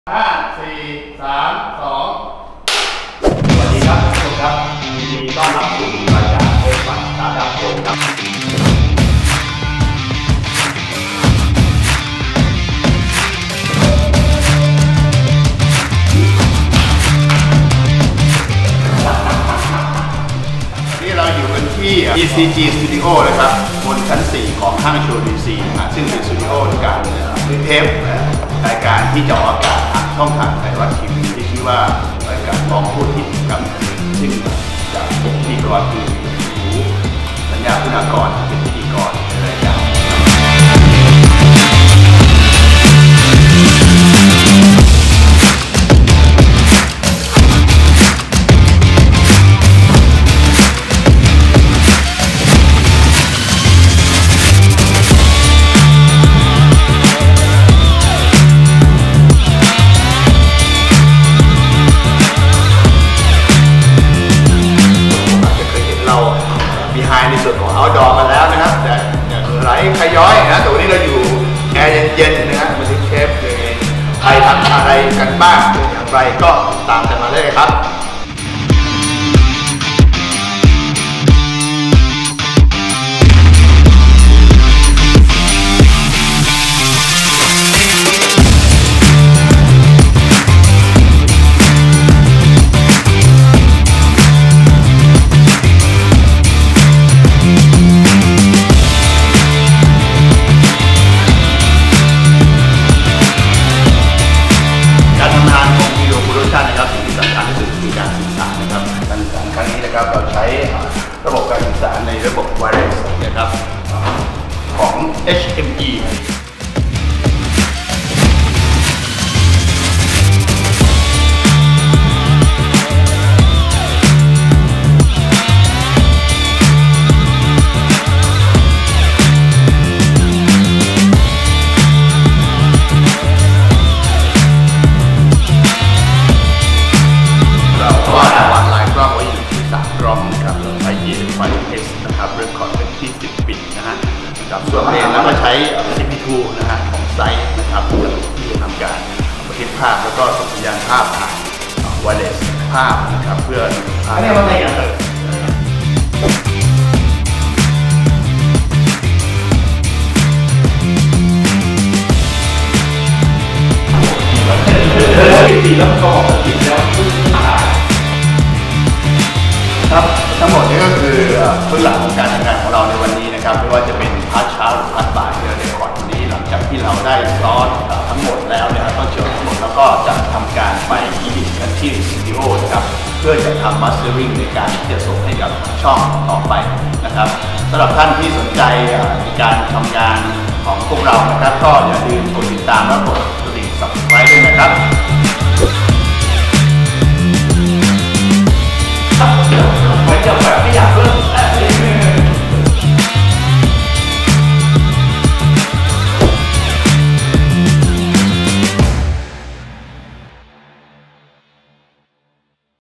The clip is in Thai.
5 4 3 2สวัสดีครับทุกคนครับยินดีต้อนรับสู่รายการเอฟันสตาร์ทอัพโชว์ครับนี่เราอยู่กันที่ ECG Studio นะครับบนชั้น 4 ของห้างโชว์ดีซีซึ่งเป็นสตูดิโอในการผลิตเทปรายการที่จะออกอากาศทางช่องทางไทยรัฐทีวีที่ชื่อว่ารายการมองพูดที่ครับซึ่งจากพิธีกรคือสัญญาคุณากรเป็นพิธีกรในรายการในส่วนของ outdoor มาแล้วนะครับแต่ไหลขย้อยนะแต่วันนี้เราอยู่แอร์เย็นๆนะฮะมาถึงเชฟเลยใครทำอะไรกันบ้างเป็นอย่างไรก็ตามกันมาเลยครับเราใช้ระบบการสื่อสารในระบบไวเลสนะครับของ HMEส่วนเลนแล้วก็ใช้ CP2 นะฮะของไซต์นะครับที่จะทำการบันทึกภาพแล้วก็ส่งสัญญาณภาพผ่านไวเลสภาพนะครับเพื่ออันนี้มันอะไรอย่างไรปีแล้วก็ติดแล้วครับทั้งหมดนี้ก็คือพื้นหลังของการทำงานของเราในวันนี้นะครับไม่ว่าจะเป็นพาร์ทเช้าหรือพาร์ทบ่ายที่เราได้ก่อนวันนี้หลังจากที่เราได้ซ้อนทั้งหมดแล้วเนี่ยต้นเชิงทั้งหมดแล้วก็จะทำการไปอีดิทกันที่สตูดิโอนะครับเพื่อจะทำมาสเตอร์ริงในการที่จะส่งให้กับช่องต่อไปนะครับสำหรับท่านที่สนใจในการทำงานของพวกเรานะครับก็อย่าลืมกดติดตามและกดกระดิ่ง Subscribe ด้วยนะครับ